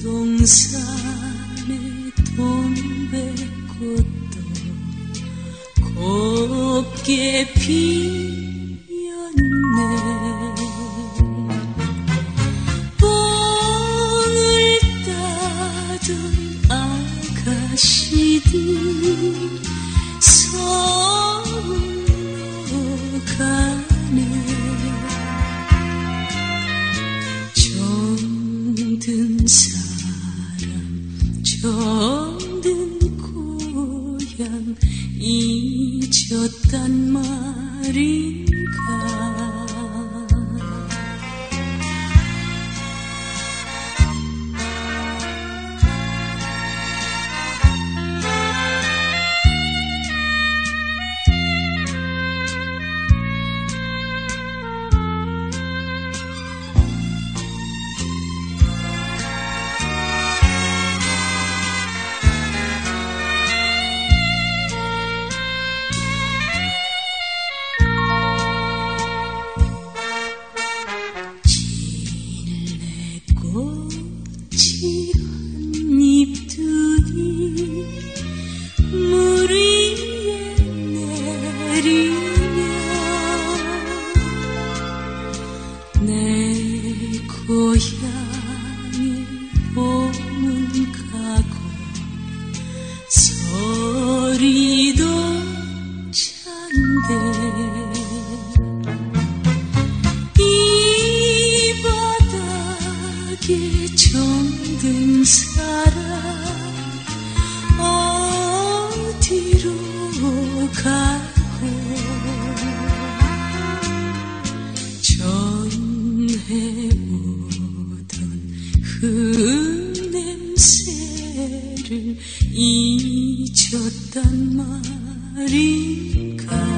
동산에 동백꽃도 곱게 피었네. 뽕을 따던 아가씨들 서울로 가네. 정든 사람 정든 고향 잊었단 말인가. 꽃이 한 잎들이 물 위에 내리면 내 고향에 봄은 가고 서리도 찬데 정든 사람 어디로 가고 전해오던 흙냄새를 잊었단 말인가.